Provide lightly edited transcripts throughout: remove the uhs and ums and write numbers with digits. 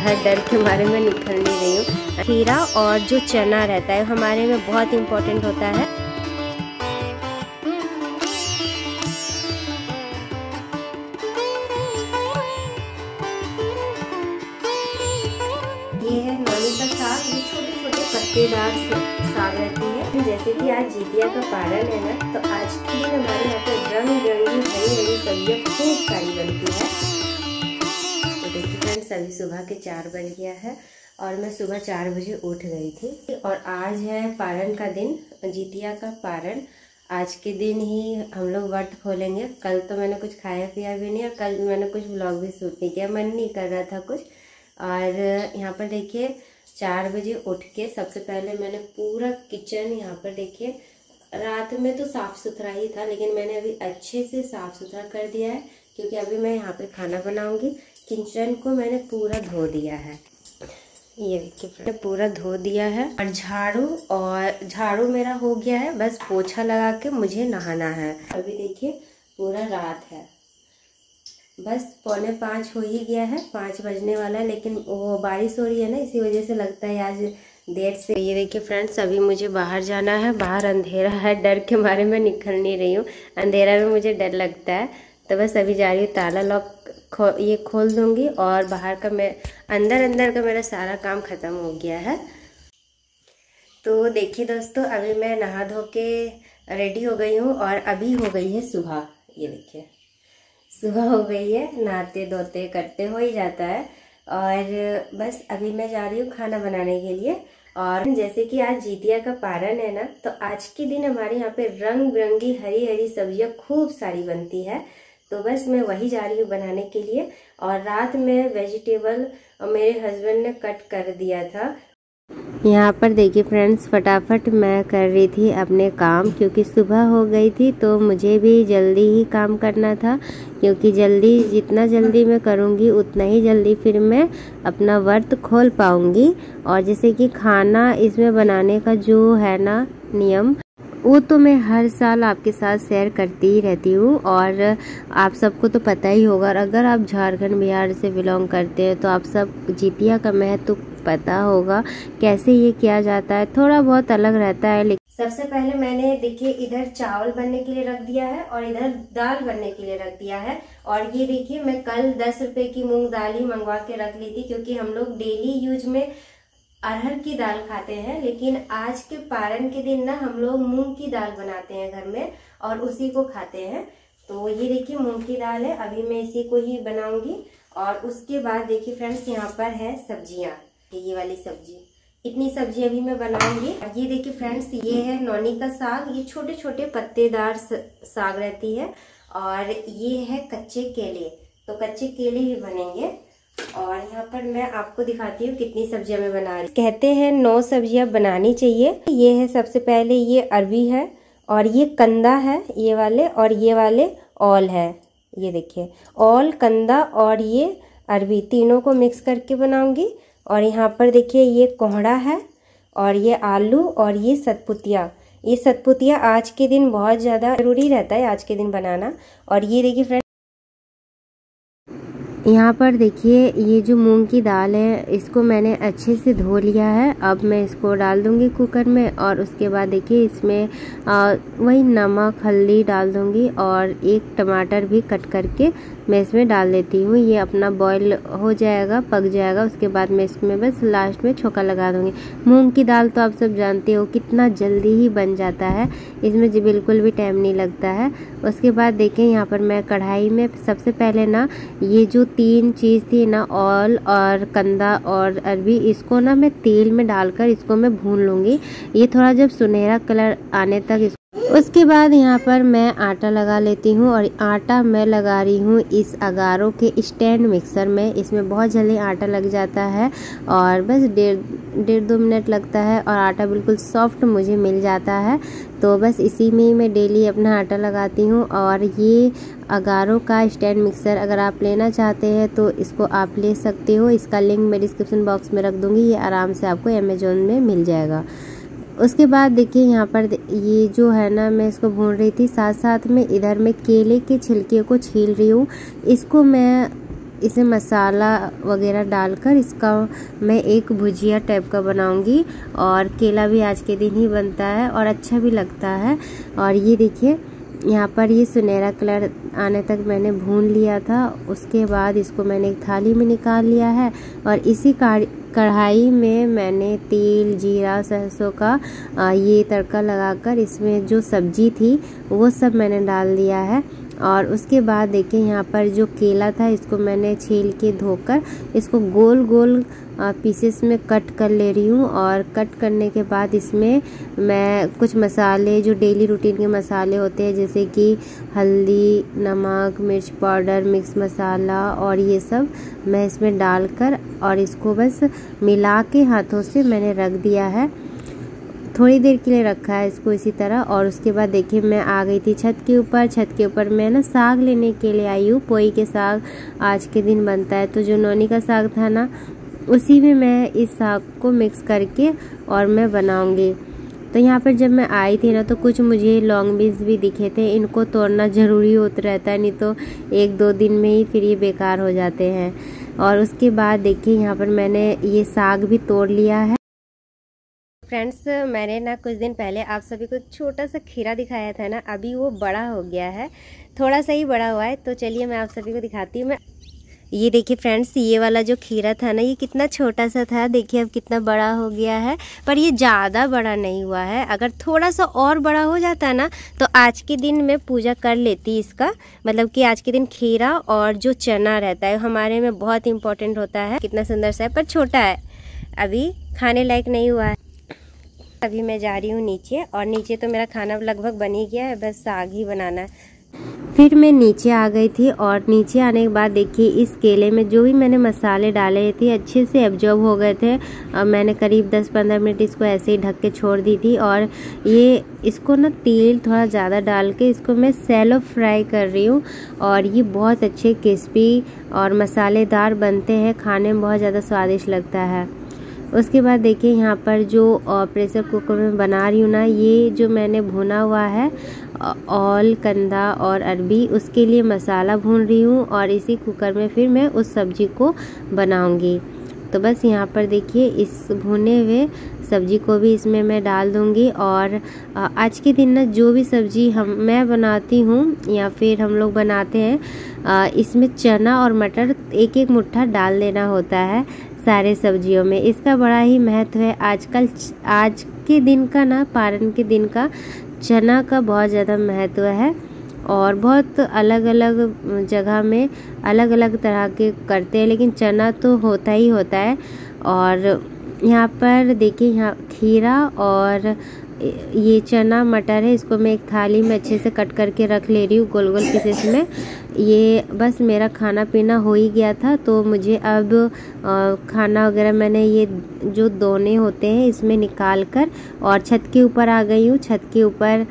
है, डर के मारे में निकल नहीं रही हूँ। खीरा और जो चना रहता है हमारे में बहुत इम्पोर्टेंट होता है। ये है नौनी का साग, ये छोटे छोटे पत्तेदार साग रहती है। जैसे कि आज जितिया का पारण है ना, तो आज के दिन हमारे यहाँ पे रंग बिरंगी हरी हरी सब्जियाँ खूब सारी बनती है। तो देखिए फ्रेंड्स, अभी सुबह के 4 बज गया है और मैं सुबह 4 बजे उठ गई थी। और आज है पारण का दिन, जितिया का पारण। आज के दिन ही हम लोग व्रत खोलेंगे। कल तो मैंने कुछ खाया पिया भी नहीं और कल मैंने कुछ व्लॉग भी शूट नहीं किया, मन नहीं कर रहा था कुछ। और यहाँ पर देखिए 4 बजे उठ के सबसे पहले मैंने पूरा किचन यहाँ पर देखिए, रात में तो साफ़ सुथरा ही था लेकिन मैंने अभी अच्छे से साफ़ सुथरा कर दिया है क्योंकि अभी मैं यहाँ पे खाना बनाऊंगी। किचन को मैंने पूरा धो दिया है, ये देखिए मैंने पूरा धो दिया है। और झाड़ू मेरा हो गया है, बस पोछा लगा के मुझे नहाना है। अभी देखिए पूरा रात है, बस 4:45 हो ही गया है, 5 बजने वाला है। लेकिन वो बारिश हो रही है ना, इसी वजह से लगता है आज देर से। ये देखिए फ्रेंड्स, अभी मुझे बाहर जाना है। बाहर अंधेरा है, डर के मारे में निकल नहीं रही हूँ। अंधेरा में मुझे डर लगता है, तो बस अभी जा रही हूँ। ताला लॉक ये खोल दूँगी और बाहर का मैं अंदर का मेरा सारा काम ख़त्म हो गया है। तो देखिए दोस्तों, अभी मैं नहा धो के रेडी हो गई हूँ और अभी हो गई है सुबह। ये देखिए सुबह हो गई है, नहाते धोते करते हो ही जाता है। और बस अभी मैं जा रही हूँ खाना बनाने के लिए। और जैसे कि आज जितिया का पारण है ना, तो आज के दिन हमारे यहाँ पे रंग बिरंगी हरी हरी सब्जियाँ खूब सारी बनती है। तो बस मैं वही जा रही हूँ बनाने के लिए। और रात में वेजिटेबल मेरे हस्बैंड ने कट कर दिया था। यहाँ पर देखिए फ्रेंड्स, फटाफट मैं कर रही थी अपने काम क्योंकि सुबह हो गई थी, तो मुझे भी जल्दी ही काम करना था। क्योंकि जितना जल्दी मैं करूँगी उतना ही जल्दी फिर मैं अपना व्रत खोल पाऊँगी। और जैसे कि खाना इसमें बनाने का जो है ना नियम, वो तो मैं हर साल आपके साथ शेयर करती ही रहती हूँ। और आप सबको तो पता ही होगा, और अगर आप झारखंड बिहार से बिलोंग करते हैं तो आप सब जितिया का महत्व तो पता होगा कैसे ये किया जाता है। थोड़ा बहुत अलग रहता है, लेकिन सबसे पहले मैंने देखिए इधर चावल बनने के लिए रख दिया है और इधर दाल बनने के लिए रख दिया है। और ये देखिए मैं कल 10 रुपए की मूंग दाल ही मंगवा के रख ली थी क्योंकि हम लोग डेली यूज में अरहर की दाल खाते हैं, लेकिन आज के पारण के दिन ना हम लोग मूंग की दाल बनाते हैं घर में और उसी को खाते हैं। तो ये देखिए मूंग की दाल है, अभी मैं इसी को ही बनाऊंगी। और उसके बाद देखिए फ्रेंड्स, यहाँ पर है सब्जियां, ये वाली सब्जी, इतनी सब्जी अभी मैं बनाऊंगी। ये देखिए फ्रेंड्स, ये है नौनी का साग, ये छोटे छोटे पत्तेदार साग रहती है। और ये है कच्चे केले, तो कच्चे केले भी बनेंगे। और यहाँ पर मैं आपको दिखाती हूँ कितनी सब्जियां मैं बना रही। कहते हैं 9 सब्जियां बनानी चाहिए। ये है सबसे पहले, ये अरबी है और ये कंदा है ये वाले, और ये वाले ओल है। ये देखिए ओल, कंदा और ये अरबी तीनों को मिक्स करके बनाऊंगी। और यहाँ पर देखिए ये कोहड़ा है और ये आलू और ये सतपुतिया। ये सतपुतिया आज के दिन बहुत ज़्यादा ज़रूरी रहता है आज के दिन बनाना। और ये देखिए फ्रेंड, यहाँ पर देखिए ये जो मूंग की दाल है इसको मैंने अच्छे से धो लिया है। अब मैं इसको डाल दूँगी कुकर में और उसके बाद देखिए इसमें वही नमक हल्दी डाल दूँगी और एक टमाटर भी कट करके मैं इसमें डाल देती हूँ। ये अपना बॉईल हो जाएगा, पक जाएगा, उसके बाद मैं इसमें बस लास्ट में छोंका लगा दूँगी। मूंग की दाल तो आप सब जानते हो कितना जल्दी ही बन जाता है, इसमें जी बिल्कुल भी टाइम नहीं लगता है। उसके बाद देखें यहाँ पर मैं कढ़ाई में सबसे पहले ना ये जो 3 चीज़ थी ना, ओल और कंदा और अरबी, इसको ना मैं तेल में डालकर इसको मैं भून लूँगी। ये थोड़ा जब सुनहरा कलर आने तक उसके बाद यहाँ पर मैं आटा लगा लेती हूँ। और आटा मैं लगा रही हूँ इस अगारों के स्टैंड मिक्सर में। इसमें बहुत जल्दी आटा लग जाता है और बस 1.5-2 मिनट लगता है और आटा बिल्कुल सॉफ्ट मुझे मिल जाता है। तो बस इसी में ही मैं डेली अपना आटा लगाती हूँ। और ये अगारों का स्टैंड मिक्सर अगर आप लेना चाहते हैं तो इसको आप ले सकते हो। इसका लिंक मैं डिस्क्रिप्शन बॉक्स में रख दूँगी, ये आराम से आपको अमेज़ॉन में मिल जाएगा। उसके बाद देखिए यहाँ पर ये जो है ना, मैं इसको भून रही थी, साथ साथ में इधर मैं केले के छिलके को छील रही हूँ। इसको मैं इसे मसाला वगैरह डालकर इसका मैं एक भुजिया टाइप का बनाऊंगी। और केला भी आज के दिन ही बनता है और अच्छा भी लगता है। और ये देखिए यहाँ पर ये सुनहरा कलर आने तक मैंने भून लिया था। उसके बाद इसको मैंने एक थाली में निकाल लिया है और इसी कढ़ाई में मैंने तेल, जीरा, सरसों का ये तड़का लगाकर इसमें जो सब्जी थी वो सब मैंने डाल दिया है। और उसके बाद देखिए यहाँ पर जो केला था इसको मैंने छील के धोकर इसको गोल गोल पीसेस में कट कर ले रही हूँ। और कट करने के बाद इसमें मैं कुछ मसाले, जो डेली रूटीन के मसाले होते हैं, जैसे कि हल्दी, नमक, मिर्च पाउडर, मिक्स मसाला और ये सब मैं इसमें डालकर और इसको बस मिला के हाथों से मैंने रख दिया है। थोड़ी देर के लिए रखा है इसको इसी तरह। और उसके बाद देखिए मैं आ गई थी छत के ऊपर। छत के ऊपर मैं ना साग लेने के लिए आई हूँ। पोई के साग आज के दिन बनता है, तो जो नौनी का साग था ना उसी में मैं इस साग को मिक्स करके और मैं बनाऊंगी। तो यहाँ पर जब मैं आई थी ना तो कुछ मुझे लॉन्ग बीन्स भी दिखे थे। इनको तोड़ना ज़रूरी होता रहता है, नहीं तो 1-2 दिन में ही फिर ये बेकार हो जाते हैं। और उसके बाद देखिए यहाँ पर मैंने ये साग भी तोड़ लिया है। फ्रेंड्स, मैंने ना कुछ दिन पहले आप सभी को एक छोटा सा खीरा दिखाया था ना, अभी वो बड़ा हो गया है, थोड़ा सा ही बड़ा हुआ है। तो चलिए मैं आप सभी को दिखाती हूँ। ये देखिए फ्रेंड्स, ये वाला जो खीरा था ना ये कितना छोटा सा था, देखिए अब कितना बड़ा हो गया है। पर ये ज़्यादा बड़ा नहीं हुआ है। अगर थोड़ा सा और बड़ा हो जाता ना तो आज के दिन मैं पूजा कर लेती इसका। मतलब कि आज के दिन खीरा और जो चना रहता है हमारे में बहुत इम्पोर्टेंट होता है। कितना सुंदर सा है पर छोटा है, अभी खाने लायक नहीं हुआ है। अभी मैं जा रही हूँ नीचे, और नीचे तो मेरा खाना लगभग बन ही गया है, बस साग ही बनाना है। फिर मैं नीचे आ गई थी और नीचे आने के बाद देखिए इस केले में जो भी मैंने मसाले डाले थे अच्छे से एब्जॉर्ब हो गए थे। मैंने करीब 10-15 मिनट इसको ऐसे ही ढक के छोड़ दी थी। और ये इसको ना तेल थोड़ा ज़्यादा डाल के इसको मैं सैलो फ्राई कर रही हूँ। और ये बहुत अच्छे क्रिस्पी और मसालेदार बनते हैं, खाने में बहुत ज़्यादा स्वादिष्ट लगता है। उसके बाद देखिए यहाँ पर जो प्रेशर कुकर में बना रही हूँ ना, ये जो मैंने भुना हुआ है ऑल, कंदा और अरबी, उसके लिए मसाला भून रही हूँ। और इसी कुकर में फिर मैं उस सब्जी को बनाऊँगी। तो बस यहाँ पर देखिए इस भुने हुए सब्जी को भी इसमें मैं डाल दूँगी। और आज के दिन ना जो भी सब्जी मैं बनाती हूँ या फिर हम लोग बनाते हैं, इसमें चना और मटर एक एक मुट्ठा डाल देना होता है सारे सब्जियों में। इसका बड़ा ही महत्व है। आज के दिन का ना, पारण के दिन का चना का बहुत ज़्यादा महत्व है। और बहुत अलग अलग जगह में अलग अलग तरह के करते हैं, लेकिन चना तो होता ही होता है। और यहाँ पर देखिए यहाँ खीरा और ये चना मटर है, इसको मैं एक थाली में अच्छे से कट करके रख ले रही हूँ गोल गोल पीसेस में। ये बस मेरा खाना पीना हो ही गया था, तो मुझे अब खाना वगैरह मैंने ये जो दोने होते हैं इसमें निकाल कर और छत के ऊपर आ गई हूँ। छत के ऊपर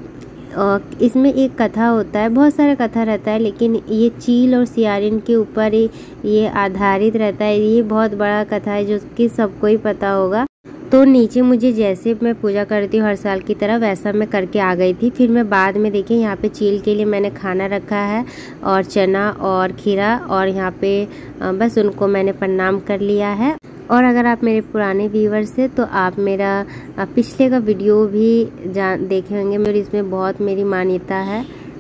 इसमें एक कथा होता है, बहुत सारा कथा रहता है, लेकिन ये चील और सियारिन के ऊपर ये आधारित रहता है। ये बहुत बड़ा कथा है जो कि सबको ही पता होगा। तो नीचे मुझे जैसे मैं पूजा करती हूँ हर साल की तरह वैसा मैं करके आ गई थी। फिर मैं बाद में देखिए यहाँ पे चील के लिए मैंने खाना रखा है और चना और खीरा, और यहाँ पे बस उनको मैंने प्रणाम कर लिया है। और अगर आप मेरे पुराने व्यूवर्स हैं तो आप मेरा पिछले का वीडियो भी देखे होंगे, मेरी इसमें बहुत मेरी मान्यता है।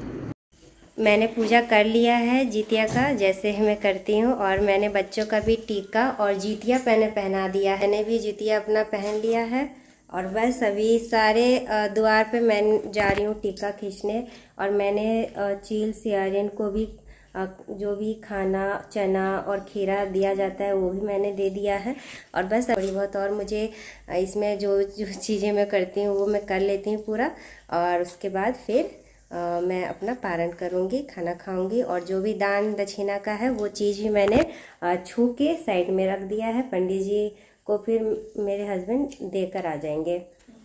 मैंने पूजा कर लिया है जितिया का, जैसे मैं करती हूँ। और मैंने बच्चों का भी टीका और जितिया पहना दिया है। मैंने भी जितिया अपना पहन लिया है। और बस अभी सारे द्वार पे मैं जा रही हूँ टीका खींचने। और मैंने चील सियारिन को भी जो भी खाना चना और खीरा दिया जाता है वो भी मैंने दे दिया है। और बस थोड़ी बहुत और मुझे इसमें जो चीज़ें मैं करती हूँ वो मैं कर लेती हूँ पूरा। और उसके बाद फिर मैं अपना पारण करूँगी, खाना खाऊँगी। और जो भी दान दक्षिणा का है वो चीज़ भी मैंने छू के साइड में रख दिया है। पंडित जी को फिर मेरे हस्बैंड देकर आ जाएंगे।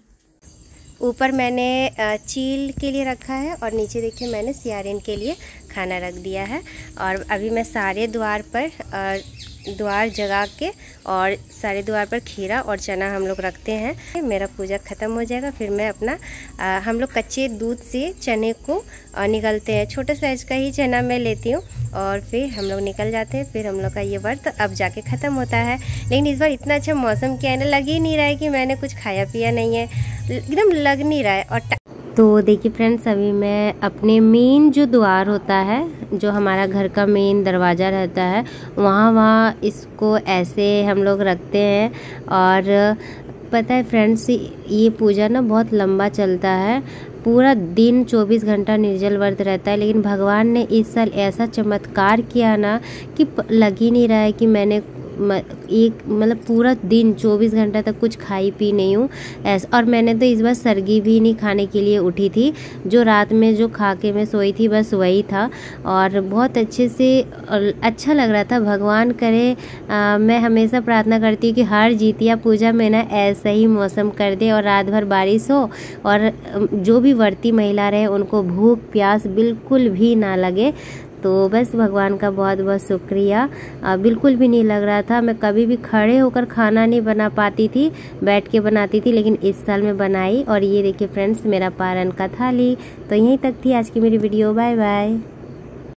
ऊपर मैंने चील के लिए रखा है और नीचे देखिए मैंने सियारिन के लिए खाना रख दिया है। और अभी मैं सारे द्वार पर द्वार जगा के और सारे द्वार पर खीरा और चना हम लोग रखते हैं। मेरा पूजा ख़त्म हो जाएगा, फिर मैं अपना हम लोग कच्चे दूध से चने को निगलते हैं। छोटे साइज़ का ही चना मैं लेती हूँ और फिर हम लोग निकल जाते हैं। फिर हम लोग का ये व्रत अब जाके ख़त्म होता है। लेकिन इस बार इतना अच्छा मौसम क्या है ना, लग ही नहीं रहा है कि मैंने कुछ खाया पिया नहीं है, एकदम लग नहीं रहा है। और तो देखिए फ्रेंड्स, अभी मैं अपने मेन जो द्वार होता है, जो हमारा घर का मेन दरवाज़ा रहता है, वहाँ इसको ऐसे हम लोग रखते हैं। और पता है फ्रेंड्स, ये पूजा ना बहुत लंबा चलता है, पूरा दिन 24 घंटा निर्जल व्रत रहता है। लेकिन भगवान ने इस साल ऐसा चमत्कार किया ना कि लग ही नहीं रहा है कि मैंने मतलब पूरा दिन 24 घंटा तक कुछ खाई पी नहीं हूँ ऐसा। और मैंने तो इस बार सरगी भी नहीं खाने के लिए उठी थी, जो रात में जो खा के मैं सोई थी बस वही था। और बहुत अच्छे से अच्छा लग रहा था। भगवान करे, मैं हमेशा प्रार्थना करती हूँ कि हर जितिया पूजा में ना ऐसा ही मौसम कर दे और रात भर बारिश हो, और जो भी व्रती महिला रहे उनको भूख प्यास बिल्कुल भी ना लगे। तो बस भगवान का बहुत बहुत शुक्रिया। बिल्कुल भी नहीं लग रहा था। मैं कभी भी खड़े होकर खाना नहीं बना पाती थी, बैठ के बनाती थी, लेकिन इस साल मैं बनाई। और ये देखिए फ्रेंड्स, मेरा पारण का थाली। तो यहीं तक थी आज की मेरी वीडियो। Bye bye.